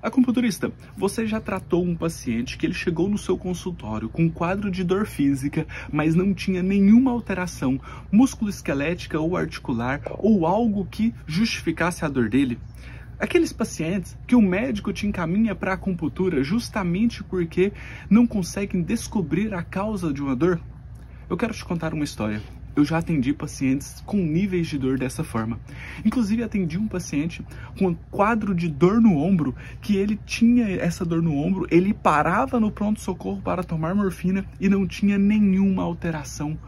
Acupunturista, você já tratou um paciente que ele chegou no seu consultório com um quadro de dor física, mas não tinha nenhuma alteração musculoesquelética ou articular ou algo que justificasse a dor dele? Aqueles pacientes que o médico te encaminha para a acupuntura justamente porque não conseguem descobrir a causa de uma dor? Eu quero te contar uma história. Eu já atendi pacientes com níveis de dor dessa forma. Inclusive, atendi um paciente com um quadro de dor no ombro, que ele tinha essa dor no ombro, ele parava no pronto-socorro para tomar morfina e não tinha nenhuma alteração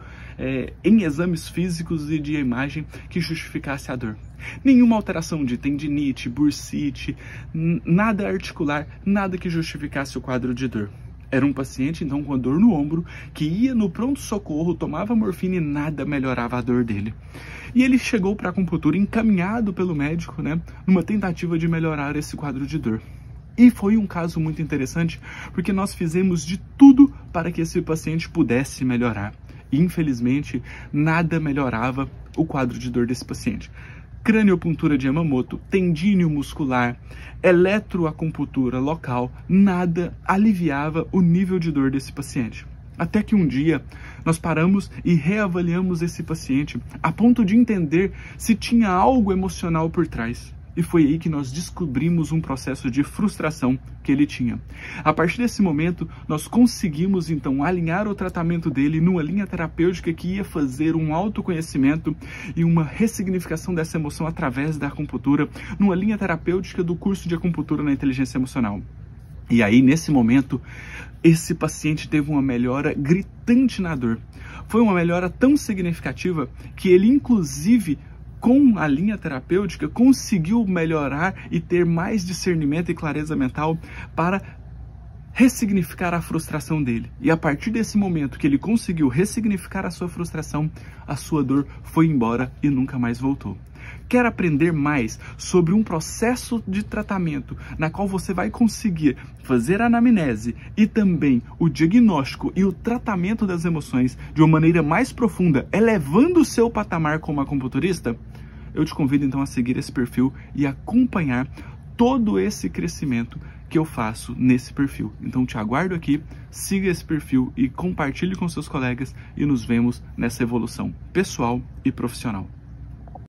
em exames físicos e de imagem que justificasse a dor. Nenhuma alteração de tendinite, bursite, nada articular, nada que justificasse o quadro de dor. Era um paciente, então, com a dor no ombro, que ia no pronto-socorro, tomava morfina e nada melhorava a dor dele. E ele chegou para a acupuntura encaminhado pelo médico, numa tentativa de melhorar esse quadro de dor. E foi um caso muito interessante, porque nós fizemos de tudo para que esse paciente pudesse melhorar. E, infelizmente, nada melhorava o quadro de dor desse paciente. Craniopuntura de Yamamoto, tendíneo muscular, eletroacupuntura local, nada aliviava o nível de dor desse paciente. Até que um dia nós paramos e reavaliamos esse paciente a ponto de entender se tinha algo emocional por trás. E foi aí que nós descobrimos um processo de frustração que ele tinha. A partir desse momento, nós conseguimos então alinhar o tratamento dele numa linha terapêutica que ia fazer um autoconhecimento e uma ressignificação dessa emoção através da acupuntura, numa linha terapêutica do curso de acupuntura na inteligência emocional. E aí, nesse momento, esse paciente teve uma melhora gritante na dor. Foi uma melhora tão significativa que ele, inclusive, com a linha terapêutica, conseguiu melhorar e ter mais discernimento e clareza mental para ressignificar a frustração dele. E a partir desse momento que ele conseguiu ressignificar a sua frustração, a sua dor foi embora e nunca mais voltou. Quer aprender mais sobre um processo de tratamento na qual você vai conseguir fazer a anamnese e também o diagnóstico e o tratamento das emoções de uma maneira mais profunda, elevando o seu patamar como acupunturista? Eu te convido então a seguir esse perfil e acompanhar todo esse crescimento que eu faço nesse perfil. Então te aguardo aqui, siga esse perfil e compartilhe com seus colegas e nos vemos nessa evolução pessoal e profissional.